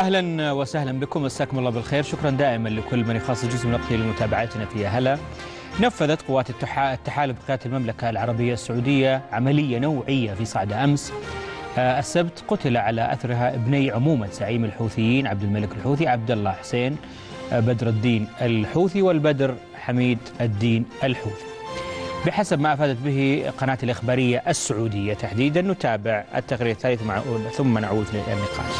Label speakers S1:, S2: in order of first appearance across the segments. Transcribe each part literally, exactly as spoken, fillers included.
S1: أهلا وسهلا بكم، مساكم الله بالخير. شكرا دائما لكل من يخصص جزء من وقته لمتابعتنا في هلا. نفذت قوات التحالف بقيادة المملكة العربية السعودية عملية نوعية في صعدة أمس السبت، قتل على أثرها ابني عمومة زعيم الحوثيين عبد الملك الحوثي عبد الله حسين بدر الدين الحوثي والبدر حميد الدين الحوثي. بحسب ما أفادت به قناة الإخبارية السعودية تحديدا. نتابع التقرير الثالث مع ثم نعود للنقاش.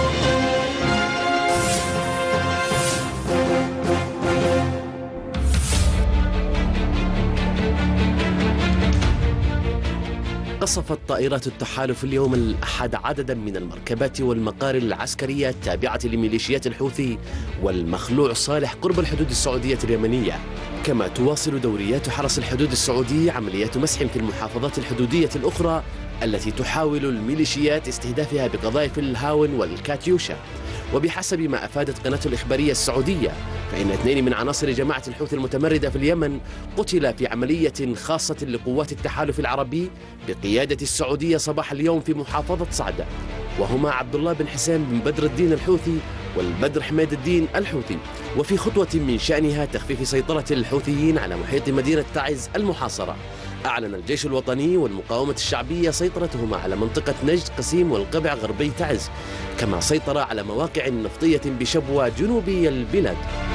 S2: قصفت طائرات التحالف اليوم الأحد عددا من المركبات والمقار العسكرية التابعة لميليشيات الحوثي والمخلوع صالح قرب الحدود السعودية اليمنية. كما تواصل دوريات حرس الحدود السعودي عمليات مسح في المحافظات الحدودية الأخرى التي تحاول الميليشيات استهدافها بقذائف الهاون والكاتيوشا. وبحسب ما أفادت قناة الإخبارية السعودية فإن اثنين من عناصر جماعة الحوثي المتمردة في اليمن قتل في عملية خاصة لقوات التحالف العربي بقيادة السعودية صباح اليوم في محافظة صعدة، وهما عبد الله بن حسين بن بدر الدين الحوثي والبدر حميد الدين الحوثي، وفي خطوة من شأنها تخفيف سيطرة الحوثيين على محيط مدينة تعز المحاصرة. أعلن الجيش الوطني والمقاومة الشعبية سيطرتهما على منطقة نجد قسيم والقبع غربي تعز، كما سيطر على مواقع نفطية بشبوة جنوبي البلاد.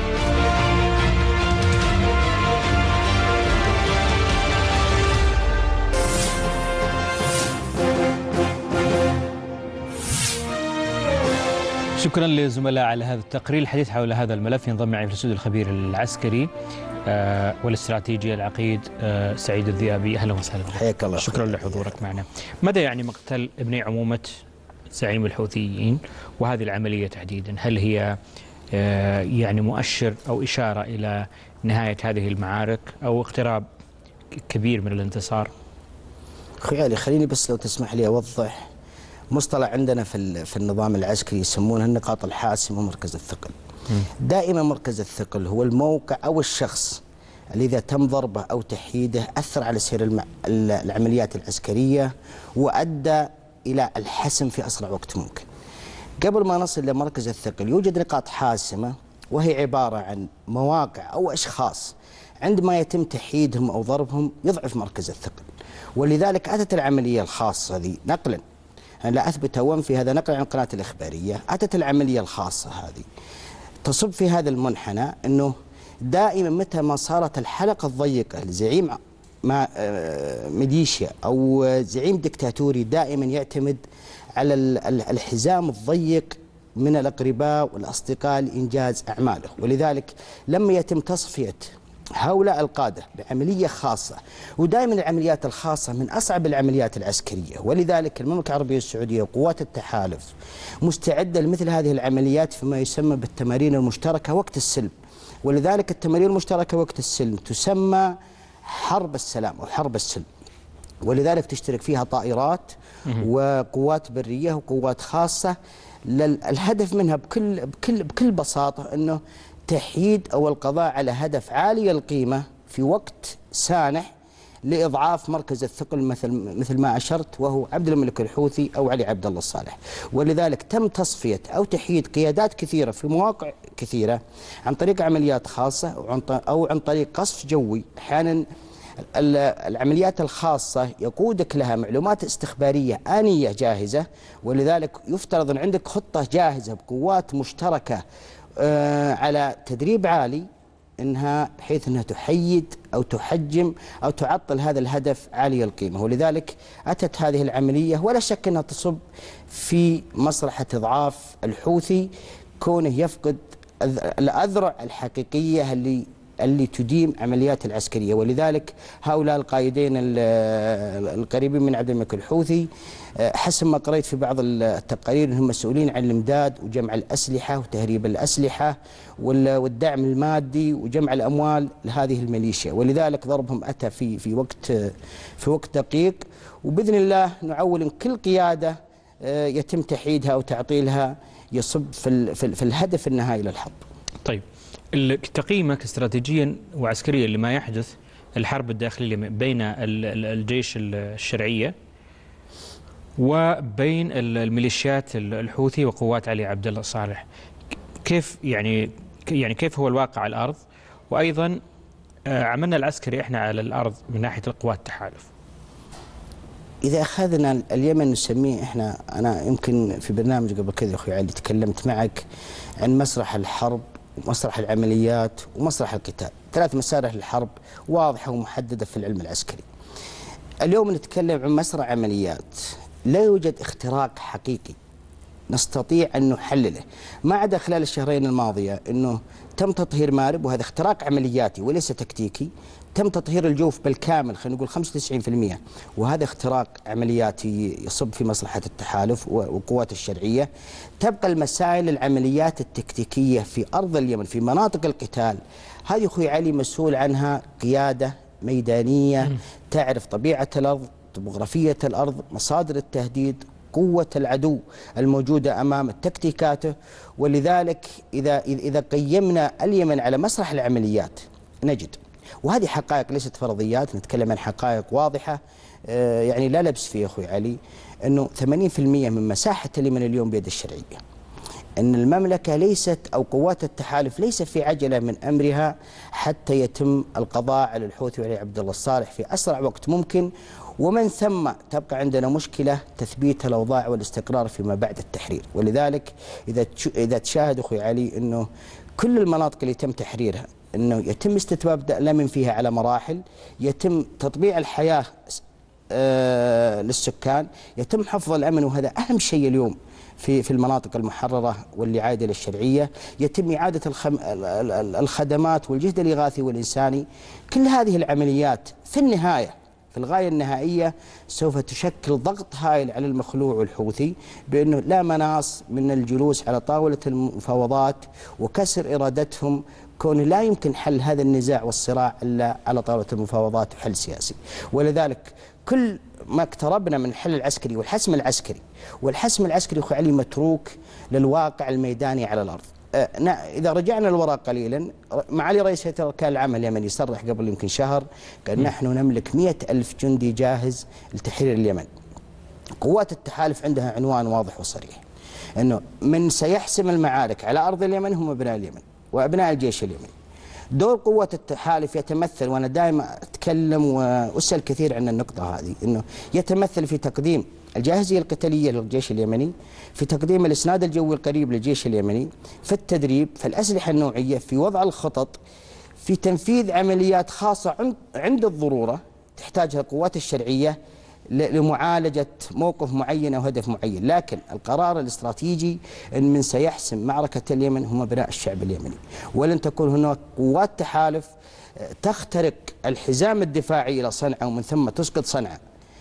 S1: شكرا للزملاء على هذا التقرير. الحديث حول هذا الملف ينضم معي في الاستوديو الخبير العسكري آه والاستراتيجي العقيد آه سعيد الذئابي. اهلا وسهلا.
S3: حياك الله.
S1: شكرا لحضورك معنا. ماذا يعني مقتل ابني عمومة زعيم الحوثيين وهذه العملية تحديدا؟ هل هي آه يعني مؤشر او اشارة الى نهاية هذه المعارك او اقتراب كبير من الانتصار؟
S3: اخوي علي، خليني بس لو تسمح لي اوضح مصطلح عندنا في في النظام العسكري يسمونه النقاط الحاسمة ومركز الثقل. دائما مركز الثقل هو الموقع أو الشخص اللي إذا تم ضربه أو تحييده أثر على سير الم... العمليات العسكرية وأدى إلى الحسم في أسرع وقت ممكن. قبل ما نصل لمركز الثقل يوجد نقاط حاسمة، وهي عبارة عن مواقع أو أشخاص عندما يتم تحييدهم أو ضربهم يضعف مركز الثقل، ولذلك أتت العملية الخاصة ذي نقلا، أنا لا أثبت وأنفي، هذا نقل عن قناة الإخبارية. أتت العملية الخاصة هذه تصب في هذا المنحنى أنه دائما متى ما صارت الحلقة الضيقة لزعيم مع ميليشيا أو زعيم دكتاتوري دائما يعتمد على الحزام الضيق من الأقرباء والأصدقاء لإنجاز أعماله، ولذلك لما يتم تصفية هؤلاء القادة بعملية خاصة، ودائما العمليات الخاصة من أصعب العمليات العسكرية، ولذلك المملكة العربية السعودية وقوات التحالف مستعدة لمثل هذه العمليات فيما يسمى بالتمارين المشتركة وقت السلم. ولذلك التمارين المشتركة وقت السلم تسمى حرب السلام أو حرب السلم، ولذلك تشترك فيها طائرات وقوات برية وقوات خاصة. الهدف منها بكل بكل بكل بساطة أنه تحييد أو القضاء على هدف عالي القيمة في وقت سانح لإضعاف مركز الثقل مثل مثل ما أشرت، وهو عبد الملك الحوثي أو علي عبد الله الصالح. ولذلك تم تصفية أو تحييد قيادات كثيرة في مواقع كثيرة عن طريق عمليات خاصة أو عن أو عن طريق قصف جوي. أحيانا العمليات الخاصة يقودك لها معلومات استخبارية آنية جاهزة، ولذلك يفترض أن عندك خطة جاهزة بقوات مشتركة آه على تدريب عالي، انها بحيث انها تحيد او تحجم او تعطل هذا الهدف عالي القيمه. ولذلك اتت هذه العمليه ولا شك انها تصب في مصلحه اضعاف الحوثي، كونه يفقد الاذرع الحقيقيه اللي اللي تديم عمليات العسكريه. ولذلك هؤلاء القائدين القريبين من عبد الملك الحوثي حسب ما قرأت في بعض التقارير انهم مسؤولين عن الامداد وجمع الاسلحه وتهريب الاسلحه والدعم المادي وجمع الاموال لهذه الميليشيا، ولذلك ضربهم اتى في في وقت في وقت دقيق، وباذن الله نعول ان كل قياده يتم تحييدها او تعطيلها يصب في في الهدف النهائي للحرب.
S1: طيب، تقييمك استراتيجيا وعسكريا لما يحدث الحرب الداخليه بين الجيش الشرعيه وبين الميليشيات الحوثي وقوات علي عبد الله صالح. كيف يعني يعني كيف هو الواقع على الأرض، وأيضا عملنا العسكري إحنا على الأرض من ناحية القوات التحالف؟
S3: إذا أخذنا اليمن نسميه إحنا، أنا يمكن في برنامج قبل كذا أخوي علي تكلمت معك عن مسرح الحرب ومسرح العمليات ومسرح القتال، ثلاث مسارح للحرب واضحة ومحددة في العلم العسكري. اليوم نتكلم عن مسرح عمليات، لا يوجد اختراق حقيقي نستطيع أن نحلله، ما عدا خلال الشهرين الماضية أنه تم تطهير مارب، وهذا اختراق عملياتي وليس تكتيكي. تم تطهير الجوف بالكامل، خلينا نقول خمسة وتسعين بالمئة، وهذا اختراق عملياتي يصب في مصلحة التحالف والقوات الشرعية. تبقى المسائل العمليات التكتيكية في أرض اليمن في مناطق القتال، هذه أخوي علي مسؤول عنها قيادة ميدانية تعرف طبيعة الأرض، طبوغرافية الأرض، مصادر التهديد، قوة العدو الموجودة أمام تكتيكاته. ولذلك إذا إذا قيمنا اليمن على مسرح العمليات نجد، وهذه حقائق ليست فرضيات، نتكلم عن حقائق واضحة يعني لا لبس فيه أخوي علي، أنه ثمانين بالمئة من مساحة اليمن اليوم بيد الشرعية، أن المملكة ليست أو قوات التحالف ليس في عجلة من أمرها حتى يتم القضاء على الحوثي وعلي عبد الله الصالح في أسرع وقت ممكن، ومن ثم تبقى عندنا مشكلة تثبيت الأوضاع والاستقرار فيما بعد التحرير. ولذلك إذا إذا تشاهد أخوي علي أنه كل المناطق اللي تم تحريرها أنه يتم استتباب الأمن فيها على مراحل، يتم تطبيع الحياة آه للسكان، يتم حفظ الأمن، وهذا أهم شيء اليوم في في المناطق المحررة واللي عايدة للشرعية. يتم إعادة الخم الخدمات والجهد الإغاثي والإنساني. كل هذه العمليات في النهاية في الغاية النهائية سوف تشكل ضغط هائل على المخلوع والحوثي، بأنه لا مناص من الجلوس على طاولة المفاوضات وكسر إرادتهم، كونه لا يمكن حل هذا النزاع والصراع إلا على طاولة المفاوضات وحل سياسي. ولذلك كل ما اقتربنا من الحل العسكري والحسم العسكري، والحسم العسكري أخوي علي متروك للواقع الميداني على الأرض. إذا رجعنا للوراء قليلا، معالي رئيس هيئة أركان العمل اليمني صرح قبل يمكن شهر قال نحن نملك مئة ألف جندي جاهز لتحرير اليمن. قوات التحالف عندها عنوان واضح وصريح، أنه من سيحسم المعارك على أرض اليمن هم أبناء اليمن وأبناء الجيش اليمني. دور قوة التحالف يتمثل، وأنا دائما أتكلم وأسأل كثير عن النقطة هذه، أنه يتمثل في تقديم الجاهزية القتالية للجيش اليمني، في تقديم الإسناد الجوي القريب للجيش اليمني، في التدريب، في الأسلحة النوعية، في وضع الخطط، في تنفيذ عمليات خاصة عند الضرورة تحتاجها القوات الشرعية لمعالجة موقف معين أو هدف معين. لكن القرار الاستراتيجي أن من سيحسم معركة اليمن هم أبناء الشعب اليمني، ولن تكون هناك قوات تحالف تخترق الحزام الدفاعي إلى صنعاء ومن ثم تسقط صنعاء.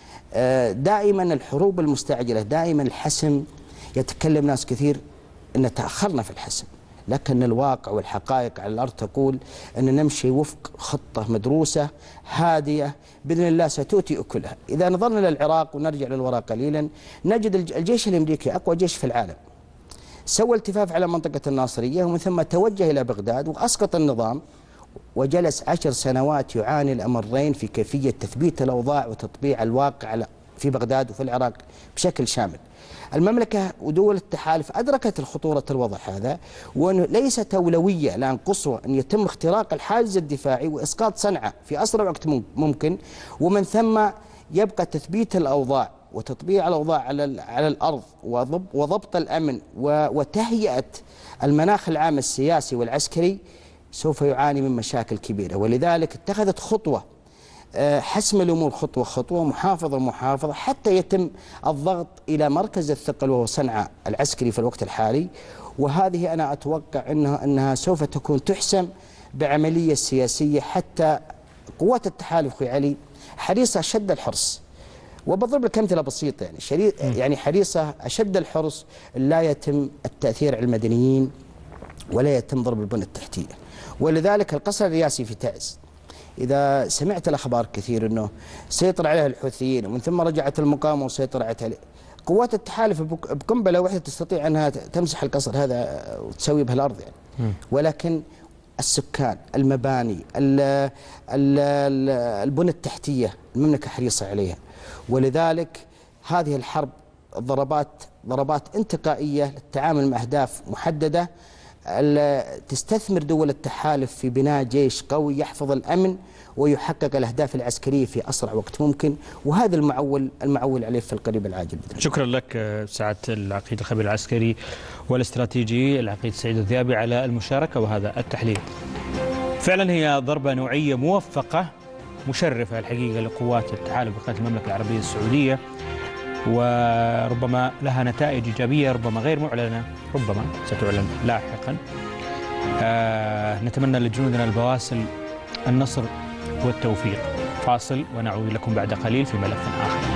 S3: دائما الحروب المستعجلة، دائما الحسم، يتكلم ناس كثير أن تأخرنا في الحسم، لكن الواقع والحقائق على الأرض تقول أن نمشي وفق خطة مدروسة هادية بإذن الله ستؤتي أكلها. إذا نظرنا للعراق ونرجع للوراء قليلا، نجد الجيش الأمريكي أقوى جيش في العالم سوى التفاف على منطقة الناصرية ومن ثم توجه إلى بغداد وأسقط النظام، وجلس عشر سنوات يعاني الأمرين في كيفية تثبيت الأوضاع وتطبيع الواقع في بغداد وفي العراق بشكل شامل. المملكة ودول التحالف أدركت الخطورة الوضع هذا، وأنه ليست أولوية الآن قصوى أن يتم اختراق الحاجز الدفاعي وإسقاط صنعاء في أسرع وقت ممكن، ومن ثم يبقى تثبيت الأوضاع وتطبيع الأوضاع على على الأرض وضبط الأمن وتهيئة المناخ العام السياسي والعسكري سوف يعاني من مشاكل كبيرة. ولذلك اتخذت خطوة حسم الأمور خطوة خطوة، محافظة محافظة، حتى يتم الضغط إلى مركز الثقل وهو صنعاء العسكري في الوقت الحالي. وهذه أنا أتوقع أنها, أنها سوف تكون تحسم بعملية سياسية، حتى قوات التحالف أخوي علي حريصة أشد الحرص، وبضرب لك أمثلة بسيطة يعني شري... يعني حريصة أشد الحرص لا يتم التأثير على المدنيين ولا يتم ضرب البنى التحتية. ولذلك القصر الرئاسي في تعز، إذا سمعت الأخبار كثير أنه سيطر عليها الحوثيين ومن ثم رجعت المقاومة وسيطرت عليه، قوات التحالف بقنبلة واحدة تستطيع أنها تمسح القصر هذا وتسوي به الأرض يعني. ولكن السكان، المباني، البنى التحتية، المملكة حريصة عليها. ولذلك هذه الحرب ضربات ضربات انتقائية للتعامل مع أهداف محددة. تستثمر دول التحالف في بناء جيش قوي يحفظ الأمن ويحقق الأهداف العسكرية في أسرع وقت ممكن، وهذا المعول المعول عليه في القريب العاجل بإذن الله.
S1: شكرا لك سعادة العقيد الخبير العسكري والاستراتيجي العقيد سعيد الذيابي على المشاركة وهذا التحليل. فعلا هي ضربة نوعية موفقة مشرفة الحقيقة لقوات التحالف بقيادة المملكة العربية السعودية، وربما لها نتائج إيجابية ربما غير معلنة، ربما ستعلن لاحقا. آه نتمنى لجنودنا البواسل النصر والتوفيق. فاصل ونعود لكم بعد قليل في ملف آخر.